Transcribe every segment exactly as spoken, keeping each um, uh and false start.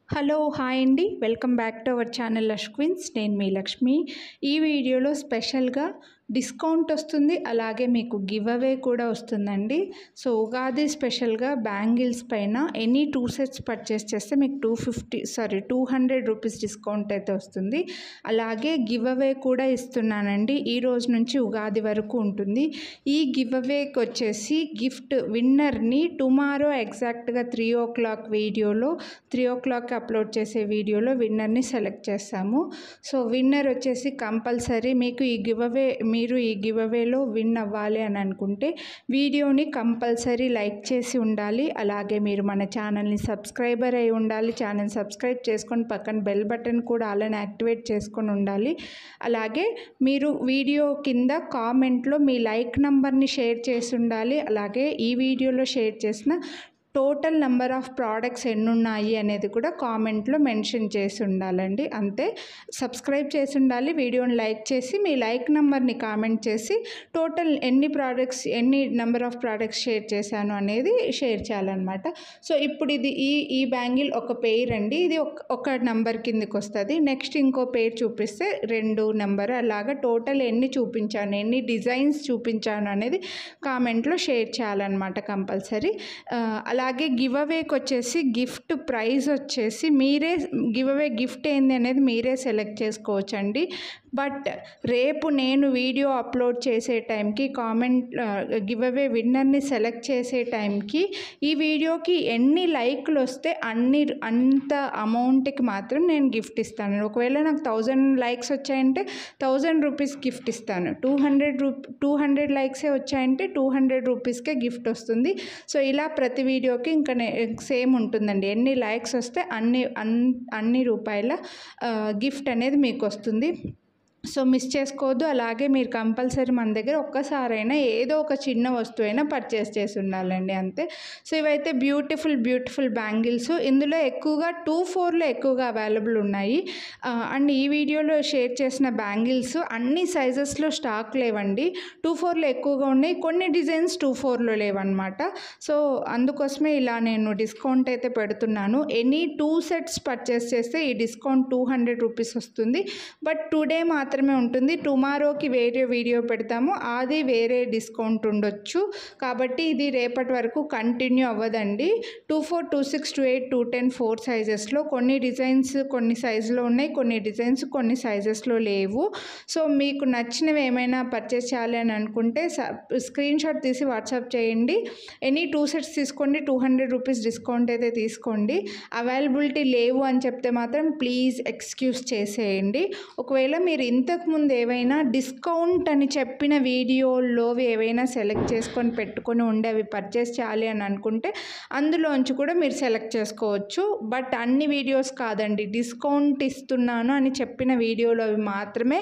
Hello hi అండి welcome back to our channel lush queens. నేను మీ లక్ష్మి. ఈ వీడియోలో స్పెషల్గా డిస్కౌంట్ వస్తుంది, అలాగే మీకు గివ్ అవే కూడా వస్తుందండి. సో ఉగాది స్పెషల్గా బ్యాంగిల్స్ పైన ఎనీ టూ సెట్స్ పర్చేస్ చేస్తే మీకు two fifty sorry two hundred rupees discount అయితే వస్తుంది. అలాగే గివ్ అవే కూడా ఇస్తున్నానండి. ఈ రోజు నుంచి ఉగాది వరకు ఉంటుంది. ఈ గివ్ అవేకి వచ్చేసి గిఫ్ట్ విన్నర్ని టుమారో ఎగ్జాక్ట్గా త్రీ ఓ క్లాక్ వీడియోలో త్రీ ఓ క్లాక్ అప్లోడ్ చేసే వీడియోలో విన్నర్ని సెలెక్ట్ చేస్తాము. సో విన్నర్ వచ్చేసి కంపల్సరీ మీకు ఈ గివ్ అవే మీరు ఈ గివ్ అవేలో విన్ అవ్వాలి అని అనుకుంటే వీడియోని కంపల్సరీ లైక్ చేసి ఉండాలి. అలాగే మీరు మన ఛానల్ని సబ్స్క్రైబర్ అయి ఉండాలి. ఛానల్ సబ్స్క్రైబ్ చేసుకొని పక్కన బెల్ బటన్ కూడా అలానే యాక్టివేట్ చేసుకొని ఉండాలి. అలాగే మీరు వీడియో కింద కామెంట్లో మీ లైక్ నంబర్ని షేర్ చేసి ఉండాలి. అలాగే ఈ వీడియోలో షేర్ చేసిన టోటల్ నెంబర్ ఆఫ్ ప్రోడక్ట్స్ ఎన్ని ఉన్నాయి అనేది కూడా కామెంట్లో మెన్షన్ చేసి ఉండాలండి. అంతే, సబ్స్క్రైబ్ చేసి ఉండాలి, వీడియోని లైక్ చేసి మీ లైక్ నెంబర్ని కామెంట్ చేసి టోటల్ ఎన్ని ప్రోడక్ట్స్ ఎన్ని నెంబర్ ఆఫ్ ప్రోడక్ట్స్ షేర్ చేశాను అనేది షేర్ చేయాలన్నమాట. సో ఇప్పుడు ఇది ఈ ఈ బ్యాంగిల్ ఒక పెయిర్ అండి. ఇది ఒక ఒక నెంబర్ కిందకి వస్తుంది. నెక్స్ట్ ఇంకో పెయిర్ చూపిస్తే రెండు నెంబర్, అలాగా టోటల్ ఎన్ని చూపించాను ఎన్ని డిజైన్స్ చూపించాను అనేది కామెంట్లో షేర్ చేయాలన్నమాట కంపల్సరీ. అలాగే గివ్ అవేకి వచ్చేసి గిఫ్ట్ ప్రైజ్ వచ్చేసి మీరే గివ్ అవే గిఫ్ట్ ఏంది అనేది మీరే సెలెక్ట్ చేసుకోవచ్చండి. బట్ రేపు నేను వీడియో అప్లోడ్ చేసే టైంకి కామెంట్ గివ్ అవే విన్నర్ని సెలెక్ట్ చేసే టైంకి ఈ వీడియోకి ఎన్ని లైక్లు వస్తే అన్ని అంత అమౌంట్కి మాత్రం నేను గిఫ్ట్ ఇస్తాను. ఒకవేళ నాకు థౌజండ్ లైక్స్ వచ్చాయంటే థౌజండ్ రూపీస్ గిఫ్ట్ ఇస్తాను. టూ హండ్రెడ్ రూ టూ హండ్రెడ్ లైక్సే వచ్చాయంటే టూ హండ్రెడ్ రూపీస్కే గిఫ్ట్ వస్తుంది. సో ఇలా ప్రతి వీడియోకి ఇంకా సేమ్ ఉంటుందండి. ఎన్ని లైక్స్ వస్తే అన్ని అన్ని రూపాయల గిఫ్ట్ అనేది మీకు వస్తుంది. సో మిస్ చేసుకోవద్దు. అలాగే మీరు కంపల్సరీ మన దగ్గర ఒక్కసారైనా ఏదో ఒక చిన్న వస్తువు అయినా పర్చేస్ చేసి ఉండాలండి, అంతే. సో ఇవైతే బ్యూటిఫుల్ బ్యూటిఫుల్ బ్యాంగిల్స్. ఇందులో ఎక్కువగా టూ ఫోర్లో ఎక్కువగా అవైలబుల్ ఉన్నాయి. అండ్ ఈ వీడియోలో షేర్ చేసిన బ్యాంగిల్స్ అన్ని సైజెస్లో స్టాక్ లేవండి. టూ ఫోర్లో ఎక్కువగా ఉన్నాయి, కొన్ని డిజైన్స్ టూ ఫోర్లో లేవన్నమాట. సో అందుకోసమే ఇలా నేను డిస్కౌంట్ అయితే పెడుతున్నాను. ఎనీ టూ సెట్స్ పర్చేస్ చేస్తే ఈ డిస్కౌంట్ టూ హండ్రెడ్ రూపీస్ వస్తుంది. బట్ టుడే మాత్రం మాత్రమే ఉంటుంది. టుమారోకి వేరే వీడియో పెడతాము, అది వేరే డిస్కౌంట్ ఉండొచ్చు. కాబట్టి ఇది రేపటి వరకు కంటిన్యూ అవ్వదండి. Two four two six two eight two ten four సైజెస్లో కొన్ని డిజైన్స్ కొన్ని సైజులో ఉన్నాయి, కొన్ని డిజైన్స్ కొన్ని సైజెస్లో లేవు. సో మీకు నచ్చినవి ఏమైనా పర్చేస్ చేయాలి అని అనుకుంటే స్క్రీన్ షాట్ తీసి వాట్సాప్ చేయండి. ఎనీ టూ సెట్స్ తీసుకోండి, టూ హండ్రెడ్ రూపీస్ డిస్కౌంట్ అయితే తీసుకోండి. అవైలబిలిటీ లేవు అని చెప్తే మాత్రం ప్లీజ్ ఎక్స్క్యూజ్ చేసేయండి. ఒకవేళ మీరు ఇంతకుముందు ఏవైనా డిస్కౌంట్ అని చెప్పిన వీడియోలో ఏవైనా సెలెక్ట్ చేసుకొని పెట్టుకొని ఉండి అవి పర్చేస్ చేయాలి అని అనుకుంటే అందులోంచి కూడా మీరు సెలెక్ట్ చేసుకోవచ్చు. బట్ అన్ని వీడియోస్ కాదండి, డిస్కౌంట్ ఇస్తున్నాను అని చెప్పిన వీడియోలో అవి మాత్రమే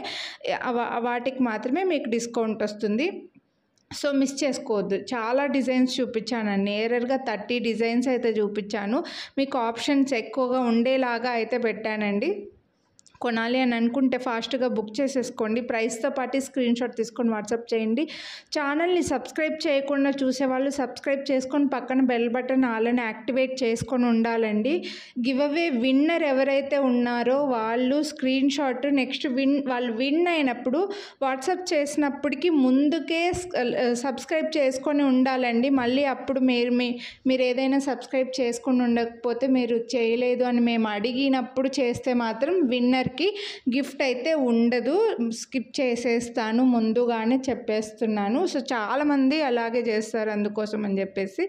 వాటికి మాత్రమే మీకు డిస్కౌంట్ వస్తుంది. సో మిస్ చేసుకోవద్దు. చాలా డిజైన్స్ చూపించానండి, నేరర్గా థర్టీ డిజైన్స్ అయితే చూపించాను. మీకు ఆప్షన్స్ ఎక్కువగా ఉండేలాగా అయితే పెట్టానండి. కొనాలి అని అనుకుంటే ఫాస్ట్గా బుక్ చేసేసుకోండి. ప్రైస్తో పాటు స్క్రీన్ షాట్ తీసుకొని వాట్సాప్ చేయండి. ఛానల్ని సబ్స్క్రైబ్ చేయకుండా చూసేవాళ్ళు సబ్స్క్రైబ్ చేసుకొని పక్కన బెల్ బటన్ ఆలని యాక్టివేట్ చేసుకొని ఉండాలండి. గివ్ అవే విన్నర్ ఎవరైతే ఉన్నారో వాళ్ళు స్క్రీన్ షాట్ నెక్స్ట్ విన్ వాళ్ళు విన్ అయినప్పుడు వాట్సాప్ చేసినప్పటికీ ముందుకే సబ్స్క్రైబ్ చేసుకొని ఉండాలండి. మళ్ళీ అప్పుడు మీరు మీ మీరు ఏదైనా సబ్స్క్రైబ్ చేసుకొని ఉండకపోతే మీరు చేయలేదు అని మేము అడిగినప్పుడు చేస్తే మాత్రం విన్నర్ కి గిఫ్ట్ అయితే ఉండదు. స్కిప్ చేసేస్తాను, ముందుగానే చెప్పేస్తున్నాను. సో చాలామంది అలాగే చేస్తారు, అందుకోసం అని చెప్పేసి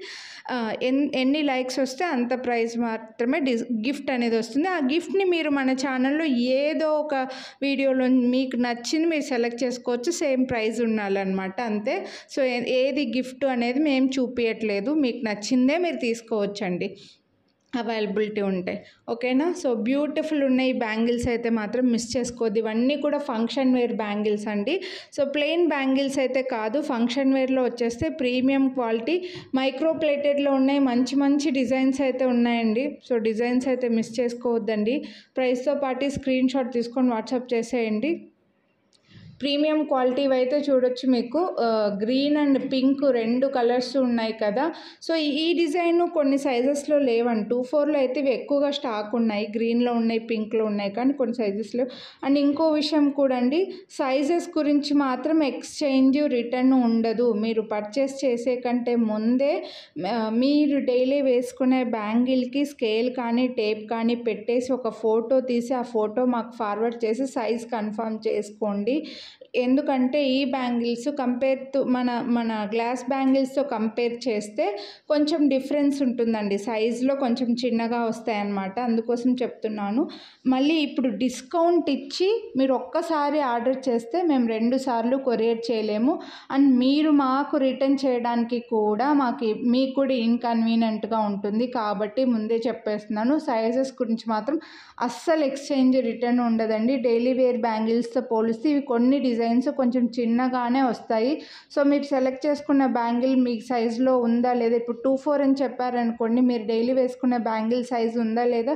ఎన్ ఎన్ని లైక్స్ వస్తే అంత ప్రైజ్ మాత్రమే డిస్ గిఫ్ట్ అనేది వస్తుంది. ఆ గిఫ్ట్ని మీరు మన ఛానల్లో ఏదో ఒక వీడియోలో మీకు నచ్చింది మీరు సెలెక్ట్ చేసుకోవచ్చు. సేమ్ ప్రైజ్ ఉండాలన్నమాట, అంతే. సో ఏది గిఫ్ట్ అనేది మేము చూపించట్లేదు, మీకు నచ్చిందే మీరు తీసుకోవచ్చండి అవైలబిలిటీ ఉంటాయి, ఓకేనా. సో బ్యూటిఫుల్ ఉన్నాయి బ్యాంగిల్స్ అయితే మాత్రం మిస్ చేసుకోవద్దు. ఇవన్నీ కూడా ఫంక్షన్ వేర్ బ్యాంగిల్స్ అండి. సో ప్లెయిన్ బ్యాంగిల్స్ అయితే కాదు, ఫంక్షన్ వేర్లో వచ్చేస్తే ప్రీమియం క్వాలిటీ మైక్రో ప్లేటెడ్లో ఉన్నాయి. మంచి మంచి డిజైన్స్ అయితే ఉన్నాయండి. సో డిజైన్స్ అయితే మిస్ చేసుకోవద్దండి. ప్రైస్తో పాటు స్క్రీన్ షాట్ తీసుకొని వాట్సాప్ చేసేయండి. ప్రీమియం క్వాలిటీ అయితే చూడొచ్చు మీకు గ్రీన్ అండ్ పింక్ రెండు కలర్స్ ఉన్నాయి కదా. సో ఈ డిజైన్ కొన్ని సైజెస్లో లేవండి. టూ ఫోర్లో అయితే ఇవి ఎక్కువగా స్టాక్ ఉన్నాయి, గ్రీన్లో ఉన్నాయి, పింక్లో ఉన్నాయి, కానీ కొన్ని సైజెస్లో. అండ్ ఇంకో విషయం కూడా అండి, సైజెస్ గురించి మాత్రం ఎక్స్చేంజ్ రిటర్న్ ఉండదు. మీరు పర్చేస్ చేసే కంటే ముందే మీరు డైలీ వేసుకునే బ్యాంగిల్కి స్కేల్ కానీ టేప్ కానీ పెట్టేసి ఒక ఫోటో తీసి ఆ ఫోటో మాకు ఫార్వర్డ్ చేసి సైజ్ కన్ఫర్మ్ చేసుకోండి. ఎందుకంటే ఈ బ్యాంగిల్స్ కంపేర్ టు మన మన గ్లాస్ బ్యాంగిల్స్తో కంపేర్ చేస్తే కొంచెం డిఫరెన్స్ ఉంటుందండి, సైజులో కొంచెం చిన్నగా వస్తాయన్నమాట. అందుకోసం చెప్తున్నాను. మళ్ళీ ఇప్పుడు డిస్కౌంట్ ఇచ్చి మీరు ఒక్కసారి ఆర్డర్ చేస్తే మేము రెండు సార్లు కొరియర్ చేయలేము. అండ్ మీరు మాకు రిటర్న్ చేయడానికి కూడా మాకు మీకు కూడా ఇన్కన్వీనియంట్గా ఉంటుంది. కాబట్టి ముందే చెప్పేస్తున్నాను, సైజెస్ గురించి మాత్రం అస్సలు ఎక్స్చేంజ్ రిటర్న్ ఉండదండి. డైలీ వేర్ బ్యాంగిల్స్తో పోలిస్తే ఇవి కొన్ని డిజైన్స్ కొంచెం చిన్నగానే వస్తాయి. సో మీరు సెలెక్ట్ చేసుకున్న బ్యాంగిల్ మీ సైజులో ఉందా లేదా, ఇప్పుడు టూ ఫోర్ అని చెప్పారనుకోండి, మీరు డైలీ వేసుకునే బ్యాంగిల్ సైజు ఉందా లేదా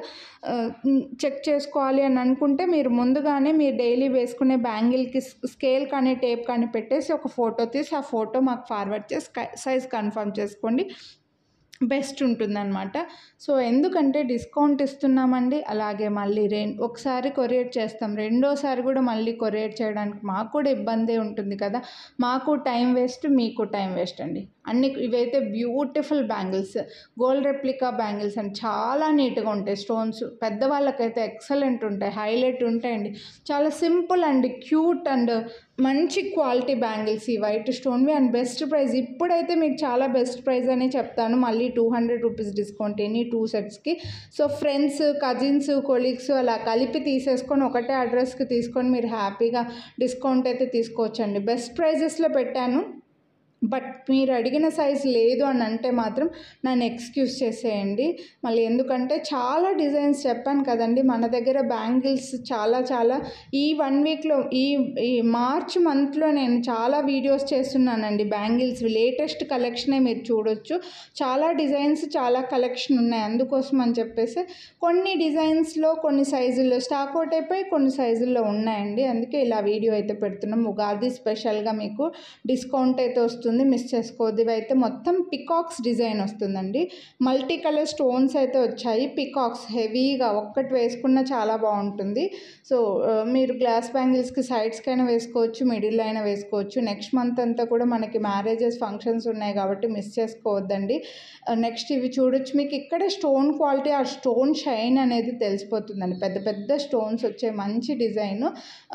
చెక్ చేసుకోవాలి అని అనుకుంటే మీరు ముందుగానే మీరు డైలీ వేసుకునే బ్యాంగిల్కి స్కేల్ కానీ టేప్ కానీ పెట్టేసి ఒక ఫోటో తీసి ఆ ఫోటో మాకు ఫార్వర్డ్ చేసి సైజ్ కన్ఫర్మ్ చేసుకోండి, బెస్ట్ ఉంటుందన్నమాట. సో ఎందుకంటే డిస్కౌంట్ ఇస్తున్నామండి, అలాగే మళ్ళీ రె ఒకసారి కొరియర్ చేస్తాం, రెండోసారి కూడా మళ్ళీ కొరియర్ చేయడానికి మాకు కూడా ఇబ్బంది ఉంటుంది కదా. మాకు టైం వేస్ట్, మీకు టైం వేస్ట్ అండి. అన్ని ఇవైతే beautiful bangles, gold replica bangles అండి, చాలా నీట్గా ఉంటాయి. స్టోన్స్ పెద్దవాళ్ళకైతే ఎక్సలెంట్ ఉంటాయి, హైలైట్ ఉంటాయండి. చాలా సింపుల్ అండ్ క్యూట్ అండ్ మంచి క్వాలిటీ బ్యాంగిల్స్ ఈ వైట్ స్టోన్వి. అండ్ బెస్ట్ ప్రైస్, ఇప్పుడైతే మీకు చాలా బెస్ట్ ప్రైస్ అని చెప్తాను. మళ్ళీ two hundred rupees discount any two సెట్స్కి. సో ఫ్రెండ్స్, కజిన్స్, కొలీగ్స్ అలా కలిపి తీసేసుకొని ఒకటే అడ్రస్కి తీసుకొని మీరు హ్యాపీగా డిస్కౌంట్ అయితే తీసుకోవచ్చండి. బెస్ట్ ప్రైజెస్లో పెట్టాను, బట్ మీరు అడిగిన సైజ్ లేదు అని అంటే మాత్రం నన్ను ఎక్స్క్యూజ్ చేసేయండి మళ్ళీ. ఎందుకంటే చాలా డిజైన్స్ చెప్పాను కదండి, మన దగ్గర బ్యాంగిల్స్ చాలా చాలా ఈ వన్ వీక్లో ఈ ఈ మార్చ్ మంత్లో నేను చాలా వీడియోస్ చేస్తున్నానండి. బ్యాంగిల్స్ లేటెస్ట్ కలెక్షనే మీరు చూడొచ్చు. చాలా డిజైన్స్, చాలా కలెక్షన్ ఉన్నాయి. అందుకోసం అని చెప్పేసి కొన్ని డిజైన్స్లో కొన్ని సైజుల్లో స్టాక్ అవుట్ అయిపోయి కొన్ని సైజుల్లో ఉన్నాయండి. అందుకే ఇలా వీడియో అయితే పెడుతున్నాం. ఉగాది స్పెషల్గా మీకు డిస్కౌంట్ అయితే వస్తుంది, మిస్ చేసుకోవద్దు. ఇవైతే మొత్తం పికాక్స్ డిజైన్ వస్తుందండి. మల్టీ కలర్ స్టోన్స్ అయితే వచ్చాయి. పికాక్స్ హెవీగా ఒక్కటి వేసుకున్న చాలా బాగుంటుంది. సో మీరు గ్లాస్ బ్యాంగిల్స్కి సైడ్స్కైనా వేసుకోవచ్చు, మిడిల్లో అయినా వేసుకోవచ్చు. నెక్స్ట్ మంత్ అంతా కూడా మనకి మ్యారేజెస్, ఫంక్షన్స్ ఉన్నాయి కాబట్టి మిస్ చేసుకోవద్దండి. నెక్స్ట్ ఇవి చూడొచ్చు, మీకు ఇక్కడ స్టోన్ క్వాలిటీ, ఆ స్టోన్ షైన్ అనేది తెలిసిపోతుందండి. పెద్ద పెద్ద స్టోన్స్ వచ్చే మంచి డిజైన్.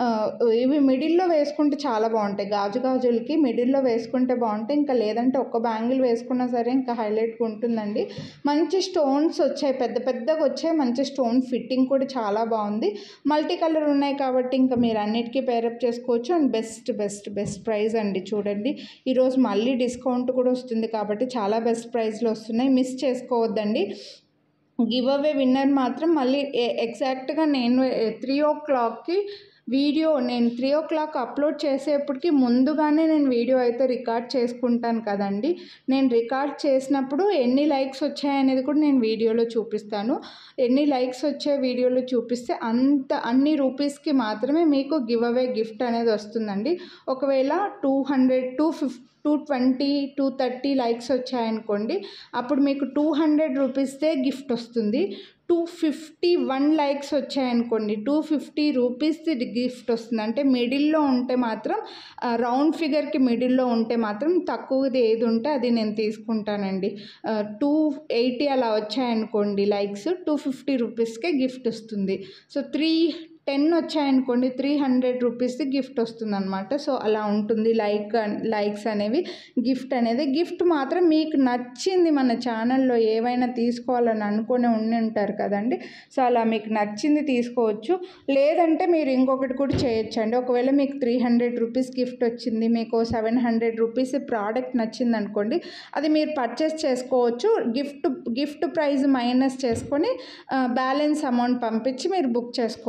ఇవి మిడిల్లో వేసుకుంటే చాలా బాగుంటాయి. గాజు గాజులకి మిడిల్లో వేసుకుంటే బాగుంటాయి. ఇంకా లేదంటే ఒక్క బ్యాంగిల్ వేసుకున్నా సరే ఇంకా హైలైట్గా ఉంటుందండి. మంచి స్టోన్స్ వచ్చాయి, పెద్ద పెద్దగా వచ్చాయి. మంచి స్టోన్ ఫిట్టింగ్ కూడా చాలా బాగుంది. మల్టీ కలర్ ఉన్నాయి కాబట్టి ఇంకా మీరు అన్నిటికీ పేరప్ చేసుకోవచ్చు. And best best best price అండి. చూడండి, ఈరోజు మళ్ళీ డిస్కౌంట్ కూడా వస్తుంది కాబట్టి చాలా బెస్ట్ ప్రైస్లో వస్తున్నాయి, మిస్ చేసుకోవద్దండి. గివ్ అవే విన్నర్ మాత్రం మళ్ళీ ఎగ్జాక్ట్గా నేను త్రీ ఓ క్లాక్కి వీడియో నేను త్రీ ఓ క్లాక్ అప్లోడ్ చేసేప్పటికి ముందుగానే నేను వీడియో అయితే రికార్డ్ చేసుకుంటాను కదండి. నేను రికార్డ్ చేసినప్పుడు ఎన్ని లైక్స్ వచ్చాయనేది కూడా నేను వీడియోలో చూపిస్తాను. ఎన్ని లైక్స్ వచ్చే వీడియోలో చూపిస్తే అంత అన్ని రూపీస్కి మాత్రమే మీకు గివ్ అవే గిఫ్ట్ అనేది వస్తుందండి. ఒకవేళ టూ హండ్రెడ్ టూ ఫిఫ్ two twenty two thirty likes వచ్చాయనుకోండి, అప్పుడు మీకు టూ హండ్రెడ్ రూపీస్దే గిఫ్ట్ వస్తుంది. టూ ఫిఫ్టీ వన్ లైక్స్ వచ్చాయనుకోండి, టూ ఫిఫ్టీ రూపీస్ది గిఫ్ట్ వస్తుంది. అంటే మిడిల్లో ఉంటే మాత్రం, రౌండ్ ఫిగర్కి మిడిల్లో ఉంటే మాత్రం తక్కువది ఏది ఉంటే అది నేను తీసుకుంటానండి. టూ ఎయిటీ అలా వచ్చాయనుకోండి లైక్స్, టూ ఫిఫ్టీ రూపీస్కే గిఫ్ట్ వస్తుంది. సో త్రీ టెన్ వచ్చాయనుకోండి, త్రీ హండ్రెడ్ రూపీస్ది గిఫ్ట్ వస్తుంది అనమాట. సో అలా ఉంటుంది లైక్ లైక్స్ అనేవి, గిఫ్ట్ అనేది. గిఫ్ట్ మాత్రం మీకు నచ్చింది, మన ఛానల్లో ఏవైనా తీసుకోవాలని అనుకుని ఉండి ఉంటారు కదండి. సో అలా మీకు నచ్చింది తీసుకోవచ్చు. లేదంటే మీరు ఇంకొకటి కూడా చేయొచ్చండి. ఒకవేళ మీకు త్రీ హండ్రెడ్ రూపీస్ గిఫ్ట్ వచ్చింది, మీకు సెవెన్ హండ్రెడ్ రూపీస్ ప్రోడక్ట్ నచ్చింది అనుకోండి, అది మీరు పర్చేస్ చేసుకోవచ్చు. గిఫ్ట్ గిఫ్ట్ ప్రైస్ మైనస్ చేసుకొని బ్యాలెన్స్ అమౌంట్ పంపించి మీరు బుక్ చేసుకోవచ్చండి.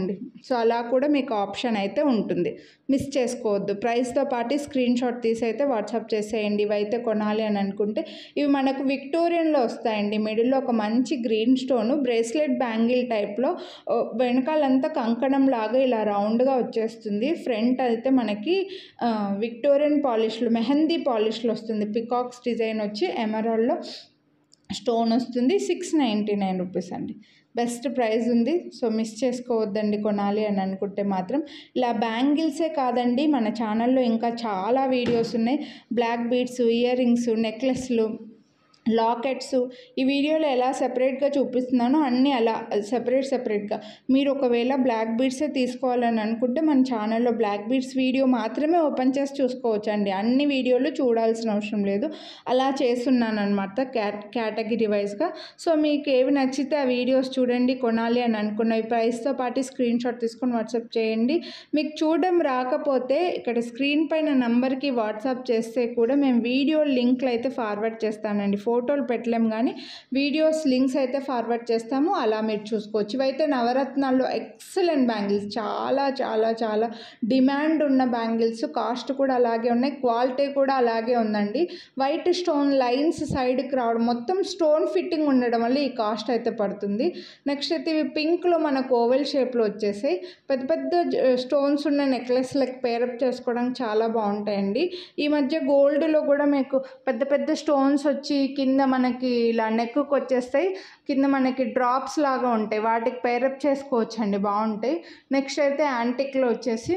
అండి. సో అలా కూడా మీకు ఆప్షన్ అయితే ఉంటుంది, మిస్ చేసుకోవద్దు. ప్రైస్తో పాటు స్క్రీన్ షాట్ తీసి అయితే వాట్సాప్ చేసేయండి. ఇవైతే కొనాలి అని అనుకుంటే. ఇవి మనకు విక్టోరియన్లో వస్తాయండి. మిడిల్లో ఒక మంచి గ్రీన్ స్టోను బ్రేస్లెట్ బ్యాంగిల్ టైప్లో, వెనకాలంతా కంకణం లాగా ఇలా రౌండ్గా వచ్చేస్తుంది. ఫ్రంట్ అయితే మనకి విక్టోరియన్ పాలిష్లో మెహందీ పాలిష్లో వస్తుంది. పికాక్స్ డిజైన్ వచ్చి ఎమరాల్డ్లో స్టోన్ వస్తుంది. సిక్స్ నైంటీ నైన్ రూపీస్ అండి. బెస్ట్ ప్రైస్ ఉంది. సో మిస్ చేసుకోవద్దండి కొనాలి అని అనుకుంటే మాత్రం. ఇలా బ్యాంగిల్సే కాదండి, మన ఛానల్లో ఇంకా చాలా వీడియోస్ ఉన్నాయి. బ్లాక్ బీడ్స్, ఇయర్ రింగ్స్, నెక్లెస్లు, లాకెట్స్ ఈ వీడియోలో ఎలా సెపరేట్గా చూపిస్తున్నానో అన్నీ అలా సెపరేట్ సెపరేట్గా. మీరు ఒకవేళ బ్లాక్ బీడ్సే తీసుకోవాలని అనుకుంటే మన ఛానల్లో బ్లాక్ బీడ్స్ వీడియో మాత్రమే ఓపెన్ చేసి చూసుకోవచ్చు అండి. అన్ని వీడియోలు చూడాల్సిన అవసరం లేదు. అలా చేస్తున్నాను అనమాట క్యా కేటగిరీ వైజ్గా. సో మీకు ఏవి నచ్చితే ఆ వీడియోస్ చూడండి. కొనాలి అని అనుకున్నవి ప్రైస్తో పాటు స్క్రీన్ షాట్ తీసుకొని వాట్సాప్ చేయండి. మీకు చూడడం రాకపోతే ఇక్కడ స్క్రీన్ పైన నంబర్కి వాట్సాప్ చేస్తే కూడా మేము వీడియో లింక్లు అయితే ఫార్వర్డ్ చేస్తానండి. ఫోటోలు పెట్టలేము కానీ వీడియోస్ లింక్స్ అయితే ఫార్వర్డ్ చేస్తాము, అలా మీరు చూసుకోవచ్చు. ఇవైతే నవరత్నాల్లో ఎక్సలెంట్ బ్యాంగిల్స్, చాలా చాలా చాలా డిమాండ్ ఉన్న బ్యాంగిల్స్. కాస్ట్ కూడా అలాగే ఉన్నాయి, క్వాలిటీ కూడా అలాగే ఉందండి. వైట్ స్టోన్ లైన్స్ సైడ్కి రావడం, మొత్తం స్టోన్ ఫిట్టింగ్ ఉండడం వల్ల ఈ కాస్ట్ అయితే పడుతుంది. నెక్స్ట్ అయితే ఇవి పింక్లో మనకు ఓవెల్ షేప్లో వచ్చేసాయి. పెద్ద పెద్ద స్టోన్స్ ఉన్న నెక్లెస్లకు పేరప్ చేసుకోవడానికి చాలా బాగుంటాయండి. ఈ మధ్య గోల్డ్లో కూడా మీకు పెద్ద పెద్ద స్టోన్స్ వచ్చి కింద మనకి ఇలా నెక్కు వచ్చేస్తాయి, కింద మనకి డ్రాప్స్ లాగా ఉంటాయి. వాటికి పేరప్ చేసుకోవచ్చు అండి, బాగుంటాయి. నెక్స్ట్ అయితే యాంటిక్లో వచ్చేసి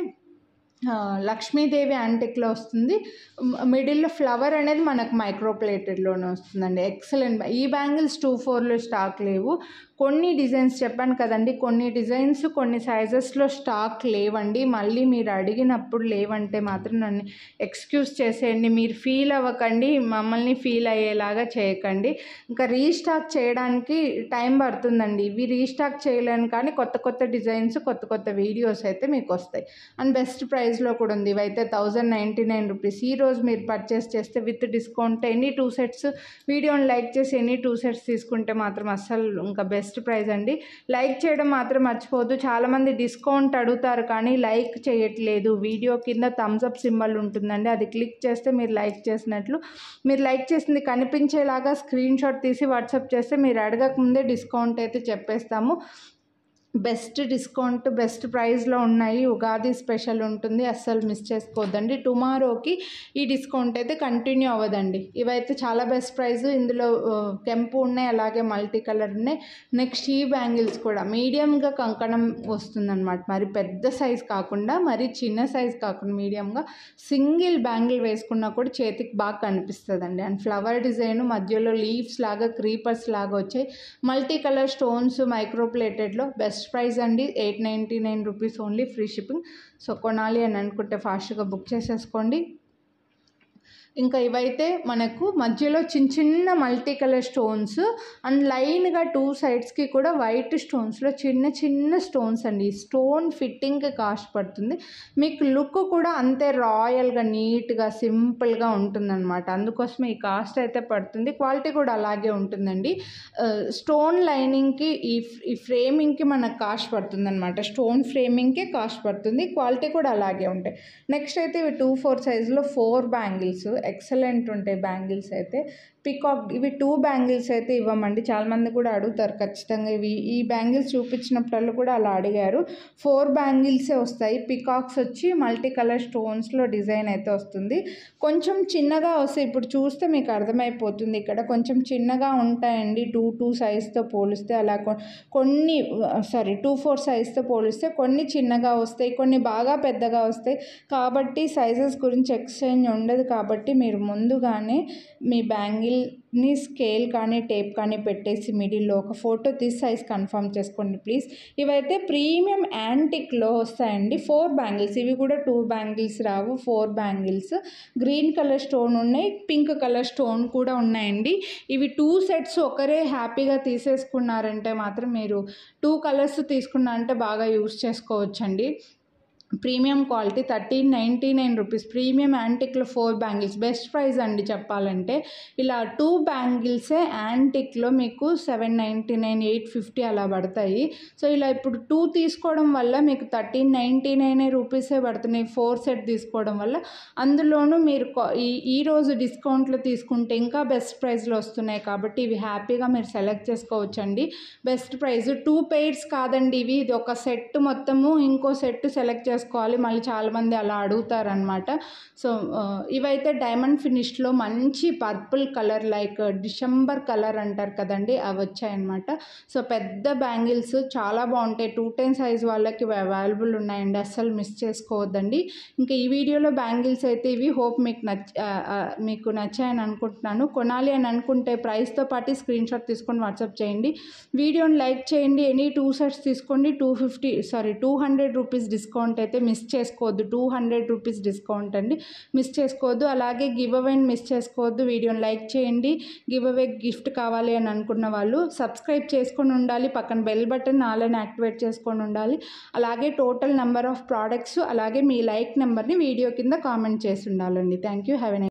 లక్ష్మీదేవి యాంటిక్లో వస్తుంది. మిడిల్లో ఫ్లవర్ అనేది మనకు మైక్రో ప్లేటెడ్లోనే వస్తుందండి. ఎక్సలెంట్. ఈ బ్యాంగిల్స్ టూ ఫోర్లో స్టాక్ లేవు. కొన్ని డిజైన్స్ చెప్పాను కదండి, కొన్ని డిజైన్స్ కొన్ని సైజెస్లో స్టాక్ లేవండి. మళ్ళీ మీరు అడిగినప్పుడు లేవంటే మాత్రం నన్ను ఎక్స్క్యూజ్ చేసేయండి. మీరు ఫీల్ అవ్వకండి, మమ్మల్ని ఫీల్ అయ్యేలాగా చేయకండి. ఇంకా రీస్టాక్ చేయడానికి టైం పడుతుందండి. ఇవి రీస్టాక్ చేయలేను కానీ కొత్త కొత్త డిజైన్స్, కొత్త కొత్త వీడియోస్ అయితే మీకు వస్తాయి. అండ్ బెస్ట్ ప్రైస్లో కూడా ఉంది. ఇవైతే థౌజండ్ నైంటీ నైన్ రూపీస్. ఈరోజు మీరు పర్చేస్ చేస్తే with discount any two sets, వీడియోని లైక్ చేసి ఎనీ టూ సెట్స్ తీసుకుంటే మాత్రం అస్సలు ఇంకా బెస్ట్ ప్రైస్ అండి. లైక్ చేయడం మాత్రం మర్చిపోవద్దు. చాలామంది డిస్కౌంట్ అడుగుతారు కానీ లైక్ చేయట్లేదు. వీడియో కింద థమ్స్ అప్ సింబల్ ఉంటుందండి, అది క్లిక్ చేస్తే మీరు లైక్ చేసినట్లు. మీరు లైక్ చేసింది కనిపించేలాగా స్క్రీన్ షాట్ తీసి వాట్సాప్ చేస్తే మీరు అడగకముందే డిస్కౌంట్ అయితే చెప్పేస్తాము. బెస్ట్ డిస్కౌంట్ బెస్ట్ ప్రైస్లో ఉన్నాయి. ఉగాది స్పెషల్ ఉంటుంది, అస్సలు మిస్ చేసుకోవద్దండి. టుమారోకి ఈ డిస్కౌంట్ అయితే కంటిన్యూ అవ్వదండి. ఇవైతే చాలా బెస్ట్ ప్రైస్. ఇందులో కెంపు ఉన్నాయి, అలాగే మల్టీ కలర్ ఉన్నాయి. నెక్స్ట్ ఈ బ్యాంగిల్స్ కూడా మీడియంగా కంకణం వస్తుందన్నమాట. మరి పెద్ద సైజ్ కాకుండా, మరి చిన్న సైజ్ కాకుండా మీడియంగా సింగిల్ బ్యాంగిల్ వేసుకున్నా కూడా చేతికి బాగా కనిపిస్తుందండి. అండ్ ఫ్లవర్ డిజైన్ మధ్యలో లీవ్స్ లాగా క్రీపర్స్ లాగా వచ్చాయి. మల్టీ కలర్ స్టోన్స్ మైక్రో ప్లేటెడ్లో బెస్ట్ ప్రైస్ అండి. Eight ninety nine rupees only, free shipping. So కొనాలి అని అనుకుంటే ఫాస్ట్గా బుక్ చేసేసుకోండి. ఇంకా ఇవైతే మనకు మధ్యలో చిన్న చిన్న మల్టీ కలర్ స్టోన్స్ అండ్ లైన్గా టూ సైడ్స్కి కూడా వైట్ స్టోన్స్లో చిన్న చిన్న స్టోన్స్ అండి. స్టోన్ ఫిట్టింగ్కి కాస్ట్ పడుతుంది. మీకు లుక్ కూడా అంతే రాయల్గా నీట్గా సింపుల్గా ఉంటుందన్నమాట. అందుకోసమే ఈ కాస్ట్ అయితే పడుతుంది. క్వాలిటీ కూడా అలాగే ఉంటుందండి. స్టోన్ లైనింగ్కి ఈ ఈ ఫ్రేమింగ్కి మనకు కాస్ట్ పడుతుంది అనమాట. స్టోన్ ఫ్రేమింగ్కి కాస్ట్ పడుతుంది. క్వాలిటీ కూడా అలాగే ఉంటాయి. నెక్స్ట్ అయితే ఇవి టూ ఫోర్ సైజులో ఫోర్ బ్యాంగిల్స్ ఎక్సలెంట్ ఉంటాయి. బ్యాంగిల్స్ అయితే పికాక్, ఇవి టూ బ్యాంగిల్స్ అయితే ఇవ్వమండి. చాలామంది కూడా అడుగుతారు ఖచ్చితంగా. ఇవి ఈ బ్యాంగిల్స్ చూపించినప్పుడల్లా కూడా అలా అడిగారు. ఫోర్ బ్యాంగిల్సే వస్తాయి. పికాక్స్ వచ్చి మల్టీ కలర్ స్టోన్స్లో డిజైన్ అయితే వస్తుంది. కొంచెం చిన్నగా వస్తాయి. ఇప్పుడు చూస్తే మీకు అర్థమైపోతుంది. ఇక్కడ కొంచెం చిన్నగా ఉంటాయండి టూ టూ సైజ్తో పోలిస్తే. అలా కొన్ని సారీ టూ ఫోర్ సైజ్తో పోలిస్తే కొన్ని చిన్నగా వస్తాయి, కొన్ని బాగా పెద్దగా వస్తాయి. కాబట్టి సైజెస్ గురించి ఎక్స్చేంజ్ ఉండదు. కాబట్టి మీరు ముందుగానే మీ బ్యాంగిల్ ని స్కేల్ కానీ టేప్ కానీ పెట్టేసి మిడిల్లో ఒక ఫోటో తీసి సైజ్ కన్ఫర్మ్ చేసుకోండి ప్లీజ్. ఇవైతే ప్రీమియం యాంటిక్లో వస్తాయండి. ఫోర్ బ్యాంగిల్స్, ఇవి కూడా టూ బ్యాంగిల్స్ రావు, four bangles. Green colour stone ఉన్నాయి, పింక్ కలర్ స్టోన్ కూడా ఉన్నాయండి. ఇవి టూ సెట్స్ ఒకరే హ్యాపీగా తీసేసుకున్నారంటే మాత్రం మీరు టూ కలర్స్ తీసుకున్నా అంటే బాగా యూస్ చేసుకోవచ్చండి. Premium quality thirteen ninety nine rupees premium యాంటిక్లో ఫోర్ బ్యాంగిల్స్ బెస్ట్ ప్రైస్ అండి చెప్పాలంటే. ఇలా టూ బ్యాంగిల్సే యాంటిక్లో మీకు seven ninety nine eight fifty అలా పడతాయి. సో ఇలా ఇప్పుడు టూ తీసుకోవడం వల్ల మీకు థర్టీన్ నైంటీ నైన్ రూపీసే పడుతున్నాయి ఫోర్ సెట్ తీసుకోవడం వల్ల. అందులోనూ మీరు ఈ ఈరోజు డిస్కౌంట్లో తీసుకుంటే ఇంకా బెస్ట్ ప్రైస్లో వస్తున్నాయి కాబట్టి ఇవి హ్యాపీగా మీరు సెలెక్ట్ చేసుకోవచ్చండి. బెస్ట్ ప్రైస్ టూ పెయిర్స్ కాదండి ఇవి, ఇది ఒక సెట్ మొత్తము ఇంకో సెట్ సెలెక్ట్ చేసుకోవాలి. మళ్ళీ చాలామంది అలా అడుగుతారనమాట. సో ఇవైతే డైమండ్ ఫినిష్లో మంచి purple colour like December colour అంటారు కదండి, అవి వచ్చాయన్నమాట. సో పెద్ద బ్యాంగిల్స్ చాలా బాగుంటాయి. టూ టెన్ సైజ్ వాళ్ళకి అవైలబుల్ ఉన్నాయండి, అస్సలు మిస్ చేసుకోవద్దండి. ఇంకా ఈ వీడియోలో బ్యాంగిల్స్ అయితే ఇవి. హోప్ మీకు నచ్చ మీకు నచ్చాయని అనుకుంటున్నాను. కొనాలి అని అనుకుంటే ప్రైస్తో పాటు స్క్రీన్ షాట్ తీసుకొని వాట్సాప్ చేయండి. వీడియోని లైక్ చేయండి. ఎనీ టూ సెట్స్ తీసుకోండి. Two fifty sorry two hundred rupees discount అయితే మిస్ చేసుకోవద్దు. టూ హండ్రెడ్ రూపీస్ డిస్కౌంట్ అండి, మిస్ చేసుకోవద్దు. అలాగే గివ్ అవేని మిస్ చేసుకోవద్దు. వీడియోని లైక్ చేయండి. గివ్ అవే గిఫ్ట్ కావాలి అని అనుకున్న వాళ్ళు సబ్స్క్రైబ్ చేసుకొని ఉండాలి. పక్కన బెల్ బటన్ ఆల్ని యాక్టివేట్ చేసుకొని ఉండాలి. అలాగే టోటల్ నెంబర్ ఆఫ్ ప్రోడక్ట్స్ అలాగే మీ లైక్ నెంబర్ని వీడియో కింద కామెంట్ చేసి ఉండాలండి. Thank you. Have a nice